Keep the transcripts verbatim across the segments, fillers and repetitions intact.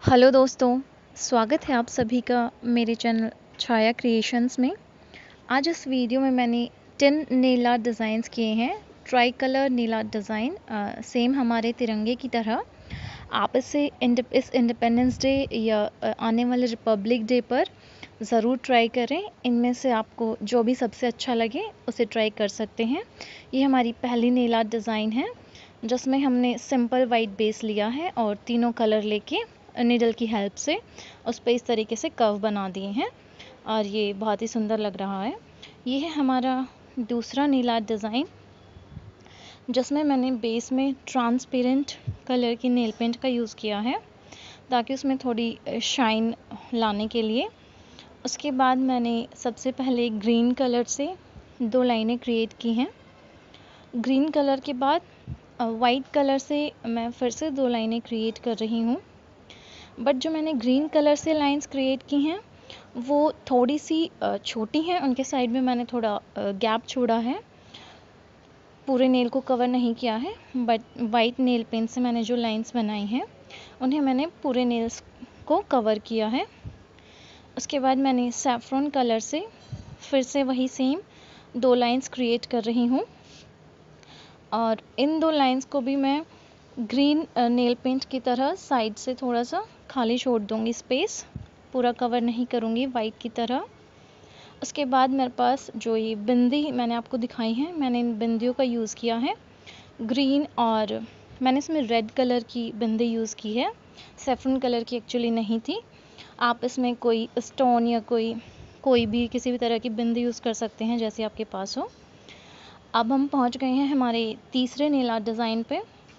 Hello दोस्तों, स्वागत है आप सभी का मेरे चैनल छाया क्रिएशंस में। आज इस वीडियो में मैंने टेन नेल आर्ट डिज़ाइंस किए हैं। Tricolour nail art design, same हमारे तिरंगे की तरह। आप इसे इस इंडिपेंडेंस डे या आने वाले रिपब्लिक डे पर ज़रूर ट्राई करें। इनमें से आपको जो भी सबसे अच्छा लगे उसे ट्राई कर सकते हैं। ये हमारी पहली नेल आर्ट डिज़ाइन है जिसमें हमने सिंपल वाइट बेस लिया है और तीनों कलर लेके नीडल की हेल्प से उस पर इस तरीके से कर्व बना दिए हैं और ये बहुत ही सुंदर लग रहा है। ये है हमारा दूसरा नेल आर्ट डिज़ाइन जिसमें मैंने बेस में ट्रांसपेरेंट कलर की नेल पेंट का यूज़ किया है ताकि उसमें थोड़ी शाइन लाने के लिए। उसके बाद मैंने सबसे पहले ग्रीन कलर से दो लाइनें क्रिएट की हैं। ग्रीन कलर के बाद वाइट कलर से मैं फिर से दो लाइनें क्रिएट कर रही हूँ, बट जो मैंने ग्रीन कलर से लाइंस क्रिएट की हैं वो थोड़ी सी छोटी हैं। उनके साइड में मैंने थोड़ा गैप छोड़ा है, पूरे नेल को कवर नहीं किया है, बट वाइट नेल पेंट से मैंने जो लाइंस बनाई हैं उन्हें मैंने पूरे नेल्स को कवर किया है। उसके बाद मैंने सैफ्रॉन कलर से फिर से वही सेम दो लाइंस क्रिएट कर रही हूँ और इन दो लाइंस को भी मैं ग्रीन नेल पेंट की तरह साइड से थोड़ा सा खाली छोड़ दूंगी, स्पेस पूरा कवर नहीं करूंगी वाइट की तरह। उसके बाद मेरे पास जो ये बिंदी मैंने आपको दिखाई है, मैंने इन बिंदियों का यूज़ किया है ग्रीन, और मैंने इसमें रेड कलर की बिंदी यूज़ की है, सैफरन कलर की एक्चुअली नहीं थी। आप इसमें कोई स्टोन या कोई कोई भी किसी भी तरह की बिंदी यूज़ कर सकते हैं जैसे आपके पास हो। अब हम पहुंच गए हैं हमारे तीसरे नेल आर्ट डिज़ाइन पे।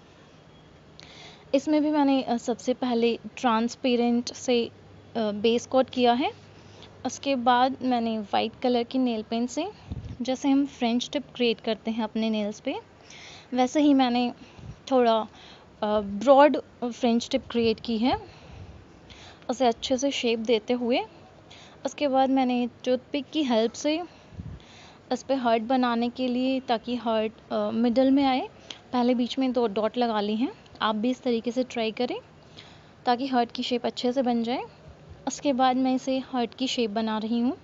इसमें भी मैंने सबसे पहले ट्रांसपेरेंट से बेस कोट किया है। उसके बाद मैंने वाइट कलर की नेल पेंट से, जैसे हम फ्रेंच टिप क्रिएट करते हैं अपने नेल्स पे, वैसे ही मैंने थोड़ा ब्रॉड फ्रेंच टिप क्रिएट की है, उसे अच्छे से शेप देते हुए। उसके बाद मैंने टूथपिक की हेल्प से इस पर हार्ट बनाने के लिए, ताकि हार्ट मिडल में आए, पहले बीच में दो डॉट लगा ली हैं। आप भी इस तरीके से ट्राई करें ताकि हार्ट की शेप अच्छे से बन जाए। उसके बाद मैं इसे हार्ट की शेप बना रही हूँ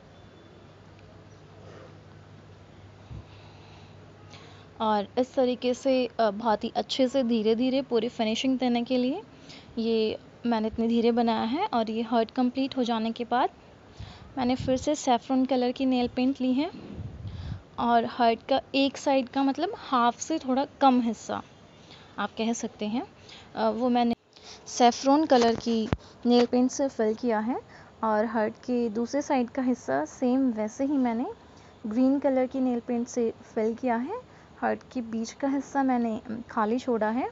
और इस तरीके से बहुत ही अच्छे से धीरे धीरे पूरी फिनिशिंग देने के लिए ये मैंने इतनी धीरे बनाया है। और ये हार्ट कंप्लीट हो जाने के बाद मैंने फिर से सैफ्रॉन कलर की नेल पेंट ली है और हार्ट का एक साइड का, मतलब हाफ से थोड़ा कम हिस्सा आप कह सकते हैं, वो मैंने सैफ्रॉन कलर की नेल पेंट से फिल किया है। और हार्ट के दूसरे साइड का हिस्सा सेम वैसे ही मैंने ग्रीन कलर की नेल पेंट से फिल किया है। हार्ट के बीच का हिस्सा मैंने खाली छोड़ा है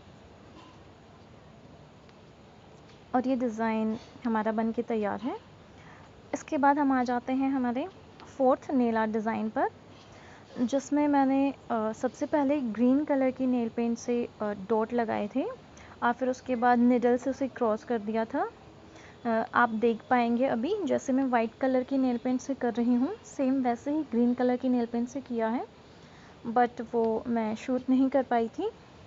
और ये डिज़ाइन हमारा बन के तैयार है। इसके बाद हम आ जाते हैं हमारे फोर्थ नेल आर्ट डिज़ाइन पर, जिसमें मैंने आ, सबसे पहले ग्रीन कलर की नेल पेंट से डॉट लगाए थे और फिर उसके बाद निडल से उसे क्रॉस कर दिया था। आ, आप देख पाएंगे अभी जैसे मैं वाइट कलर की नेल पेंट से कर रही हूँ, सेम वैसे ही ग्रीन कलर की नेल पेंट से किया है, बट वो मैं शूट नहीं कर पाई थी।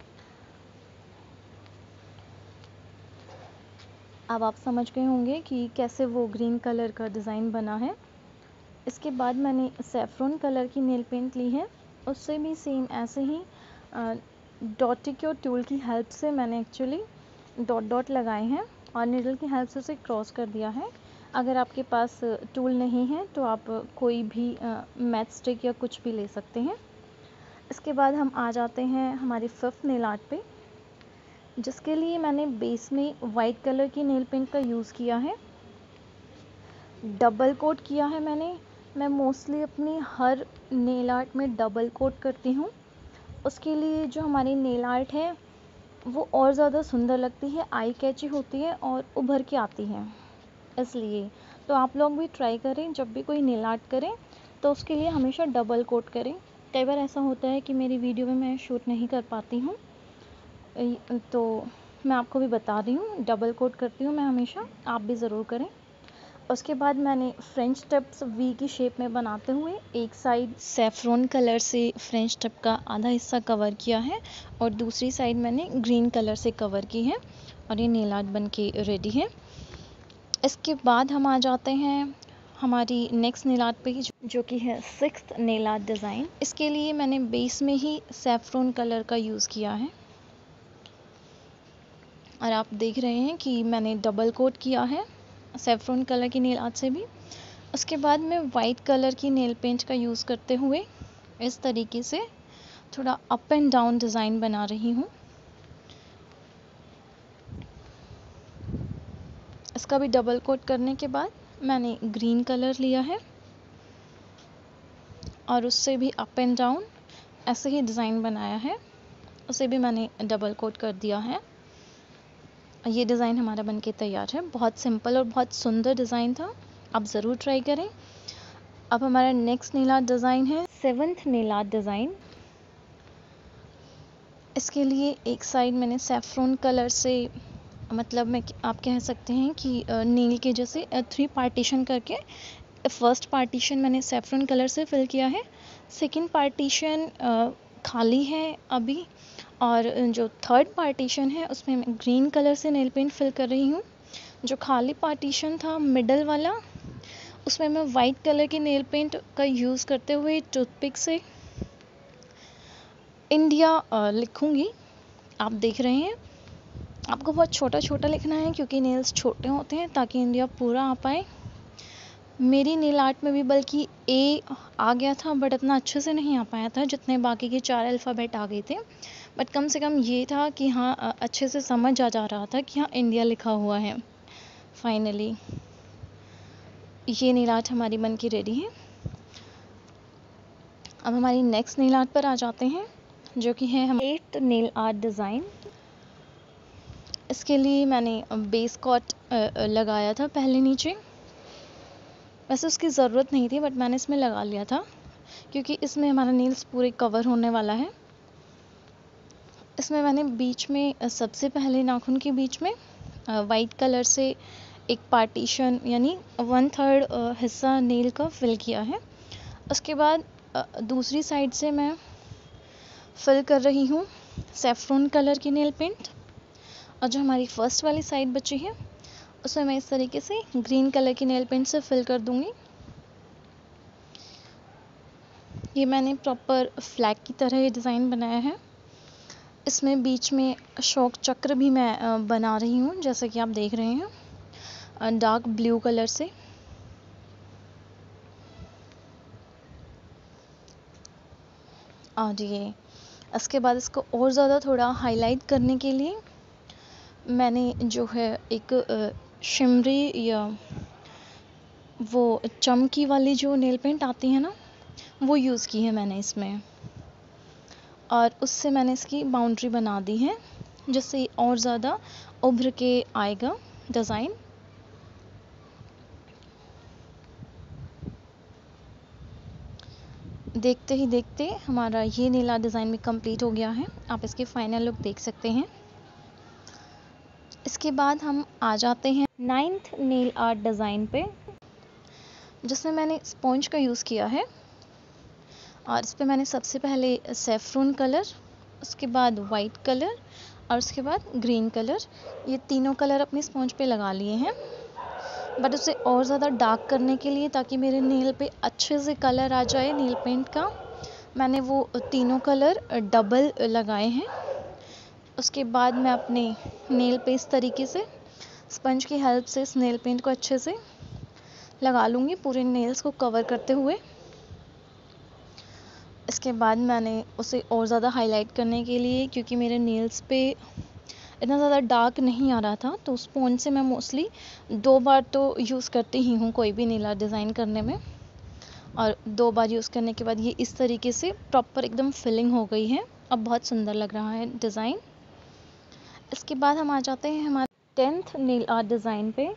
अब आप समझ गए होंगे कि कैसे वो ग्रीन कलर का डिज़ाइन बना है। इसके बाद मैंने सैफ्रॉन कलर की नेल पेंट ली है, उससे भी सेम ऐसे ही डॉटिक्योर टूल की हेल्प से मैंने एक्चुअली डॉट डॉट लगाए हैं और नीडल की हेल्प से उसे क्रॉस कर दिया है। अगर आपके पास टूल नहीं है तो आप कोई भी मैच स्टिक या कुछ भी ले सकते हैं। इसके बाद हम आ जाते हैं हमारी फिफ्थ नेल आर्ट पे, जिसके लिए मैंने बेस में वाइट कलर की नेल पेंट का यूज़ किया है, डबल कोट किया है मैंने। मैं मोस्टली अपनी हर नेल आर्ट में डबल कोट करती हूँ। उसके लिए जो हमारी नेल आर्ट है वो और ज़्यादा सुंदर लगती है, आई कैची होती है और उभर के आती है। इसलिए तो आप लोग भी ट्राई करें, जब भी कोई नेल आर्ट करें तो उसके लिए हमेशा डबल कोट करें। कई बार ऐसा होता है कि मेरी वीडियो में मैं शूट नहीं कर पाती हूँ, तो मैं आपको भी बता रही हूँ, डबल कोट करती हूँ मैं हमेशा, आप भी ज़रूर करें। उसके बाद मैंने फ्रेंच टिप्स वी की शेप में बनाते हुए एक साइड सैफ्रॉन कलर से फ्रेंच टिप का आधा हिस्सा कवर किया है और दूसरी साइड मैंने ग्रीन कलर से कवर की है और ये नेल आर्ट बन के रेडी है। इसके बाद हम आ जाते हैं हमारी नेक्स्ट नेल आर्ट पे, जो कि है सिक्स्थ नेल आर्ट डिज़ाइन। इसके लिए मैंने बेस में ही सैफरन कलर का यूज़ किया है और आप देख रहे हैं कि मैंने डबल कोट किया है सैफरन कलर की नेल आर्ट से भी। उसके बाद मैं वाइट कलर की नेल पेंट का यूज़ करते हुए इस तरीके से थोड़ा अप एंड डाउन डिज़ाइन बना रही हूँ। इसका भी डबल कोट करने के बाद मैंने ग्रीन कलर लिया है और उससे भी अप एंड डाउन ऐसे ही डिज़ाइन बनाया है, उसे भी मैंने डबल कोट कर दिया है। ये डिज़ाइन हमारा बनके तैयार है। बहुत सिंपल और बहुत सुंदर डिज़ाइन था, आप ज़रूर ट्राई करें। अब हमारा नेक्स्ट नेल आर्ट डिज़ाइन है सेवन्थ नेल आर्ट डिज़ाइन। इसके लिए एक साइड मैंने सैफरन कलर से, मतलब मैं आप कह सकते हैं कि नील के जैसे थ्री पार्टीशन करके, फर्स्ट पार्टीशन मैंने सैफरन कलर से फिल किया है, सेकंड पार्टीशन खाली है अभी, और जो थर्ड पार्टीशन है उसमें मैं ग्रीन कलर से नेल पेंट फिल कर रही हूँ। जो खाली पार्टीशन था मिडल वाला, उसमें मैं वाइट कलर की नेल पेंट का यूज़ करते हुए टूथपिक से इंडिया लिखूँगी। आप देख रहे हैं, आपको बहुत छोटा छोटा लिखना है क्योंकि नेल्स छोटे होते हैं ताकि इंडिया पूरा आ पाए। मेरी नेल आर्ट में भी बल्कि ए आ गया था, बट इतना अच्छे से नहीं आ पाया था जितने बाकी के चार अल्फ़ाबेट आ गए थे, बट कम से कम ये था कि हाँ अच्छे से समझ आ जा रहा था कि हाँ इंडिया लिखा हुआ है। फाइनली ये नेल आर्ट हमारी बन के रेडी है। अब हमारी नेक्स्ट नेल आर्ट पर आ जाते हैं, जो कि है हम एट्थ नेल आर्ट डिज़ाइन। इसके लिए मैंने बेस कोट लगाया था पहले नीचे, वैसे उसकी ज़रूरत नहीं थी बट मैंने इसमें लगा लिया था क्योंकि इसमें हमारा नेल्स पूरे कवर होने वाला है। इसमें मैंने बीच में, सबसे पहले नाखून के बीच में वाइट कलर से एक पार्टीशन यानी वन थर्ड हिस्सा नेल का फिल किया है। उसके बाद दूसरी साइड से मैं फिल कर रही हूँ सैफरन कलर की नेल पेंट, और जो हमारी फर्स्ट वाली साइड बची है उसमें मैं इस तरीके से ग्रीन कलर की नेल पेंट से फिल कर दूंगी। ये मैंने प्रॉपर फ्लैग की तरह ये डिज़ाइन बनाया है। इसमें बीच में अशोक चक्र भी मैं बना रही हूँ, जैसा कि आप देख रहे हैं, डार्क ब्लू कलर से। और ये इसके बाद इसको और ज़्यादा थोड़ा हाईलाइट करने के लिए मैंने जो है एक शिमरी या वो चमकी वाली जो नेल पेंट आती है ना, वो यूज़ की है मैंने इसमें, और उससे मैंने इसकी बाउंड्री बना दी है जिससे और ज़्यादा उभर के आएगा डिज़ाइन। देखते ही देखते हमारा ये नेल आर्ट डिज़ाइन भी कंप्लीट हो गया है। आप इसके फाइनल लुक देख सकते हैं। इसके बाद हम आ जाते हैं नाइन्थ नेल आर्ट डिज़ाइन पे, जिसमें मैंने स्पॉन्ज का यूज़ किया है, और इस पर मैंने सबसे पहले सैफरन कलर, उसके बाद वाइट कलर और उसके बाद ग्रीन कलर, ये तीनों कलर अपने स्पॉन्ज पे लगा लिए हैं। बट उसे और ज़्यादा डार्क करने के लिए, ताकि मेरे नेल पे अच्छे से कलर आ जाए नेल पेंट का, मैंने वो तीनों कलर डबल लगाए हैं। उसके बाद मैं अपने नेल पे इस तरीके से स्पंज की हेल्प से इस नेल पेंट को अच्छे से लगा लूँगी, पूरे नेल्स को कवर करते हुए। इसके बाद मैंने उसे और ज़्यादा हाईलाइट करने के लिए, क्योंकि मेरे नेल्स पे इतना ज़्यादा डार्क नहीं आ रहा था, तो स्पॉन्ज से मैं मोस्टली दो बार तो यूज़ करती ही हूँ कोई भी नेल आर्ट डिज़ाइन करने में, और दो बार यूज़ करने के बाद ये इस तरीके से प्रॉपर एकदम फिलिंग हो गई है। अब बहुत सुंदर लग रहा है डिज़ाइन। इसके बाद हम आ जाते हैं हमारे टेंथ नेल आर्ट डिज़ाइन पे,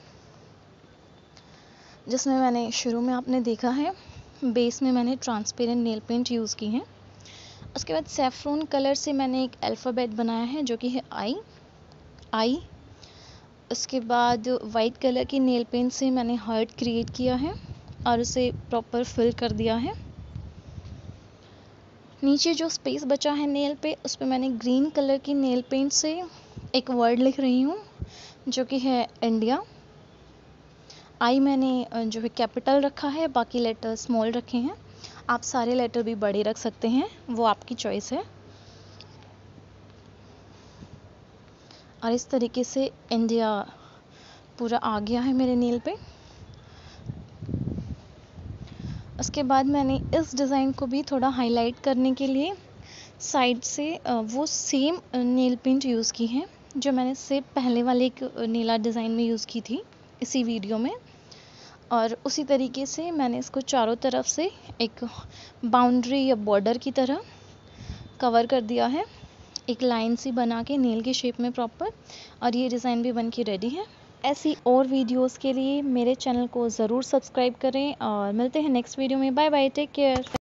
जिसमें मैंने शुरू में आपने देखा है बेस में मैंने ट्रांसपेरेंट नेल पेंट यूज़ की है। उसके बाद सैफरन कलर से मैंने एक अल्फ़ाबेट बनाया है जो कि है आई आई। उसके बाद वाइट कलर की नेल पेंट से मैंने हार्ट क्रिएट किया है और उसे प्रॉपर फिल कर दिया है। नीचे जो स्पेस बचा है नेल पे, उस पर मैंने ग्रीन कलर की नेल पेंट से एक वर्ड लिख रही हूँ जो कि है इंडिया। आई मैंने जो है कैपिटल रखा है, बाकी लेटर स्मॉल रखे हैं। आप सारे लेटर भी बड़े रख सकते हैं, वो आपकी चॉइस है। और इस तरीके से इंडिया पूरा आ गया है मेरे नेल पे। उसके बाद मैंने इस डिज़ाइन को भी थोड़ा हाईलाइट करने के लिए साइड से वो सेम नेल पेंट यूज़ की है जो मैंने से पहले वाले एक नीला डिज़ाइन में यूज़ की थी इसी वीडियो में। और उसी तरीके से मैंने इसको चारों तरफ से एक बाउंड्री या बॉर्डर की तरह कवर कर दिया है, एक लाइन सी बना के नेल के शेप में प्रॉपर। और ये डिज़ाइन भी बन के रेडी है। ऐसी और वीडियोस के लिए मेरे चैनल को ज़रूर सब्सक्राइब करें और मिलते हैं नेक्स्ट वीडियो में। Bye bye, take care.